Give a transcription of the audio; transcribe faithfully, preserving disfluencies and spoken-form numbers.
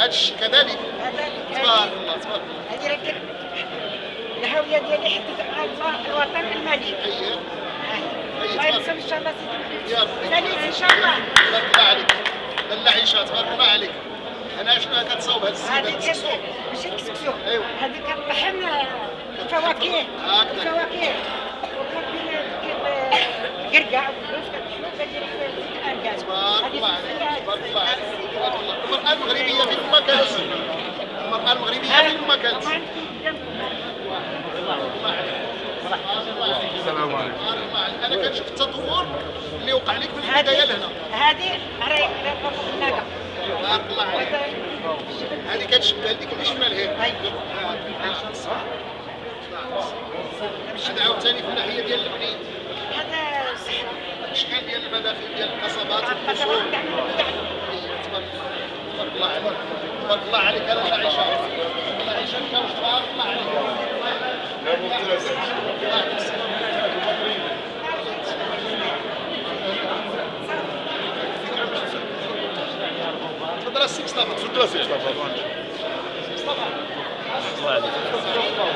هذا الشيء كذلك. تبارك الله تبارك الله. هذه راه الهويه ديالي حدث الله الوطن الملك. اييه الله ينصر ان شاء الله سيدي. يا ربي سليم ان شاء الله. تبارك الله عليك. لاله عيشه تبارك الله عليك. انا شنو كتصاوب هذا السيد هذا الكسكسو؟ ماشي الكسكسو. ايوا هذه كطحن الفواكه. الفواكه. قرقع تبارك الله عليك. تبارك الله عليك. تبارك الله. المرأة المغربية فين ما كانت. المرأة المغربية فين ما كانت. السلام عليكم. انا كنشوف التطور اللي وقع لك من البدايه لهنا. هذه راهي الناقه. تبارك الله عليك. هذه كتشبه لك اللي شفنا لهيه. هذا عاوتاني في الناحيه ديال البنين. هذا صحراء. الاشكال ديال المداخل ديال القصبات والقصور. تبارك الله عليك. تبارك الله عليك. انا لا عيشه. الله يعيشك. تبارك الله عليك. تفضل السي مصطفى. تفضل السي مصطفى. مصطفى. الله عليك.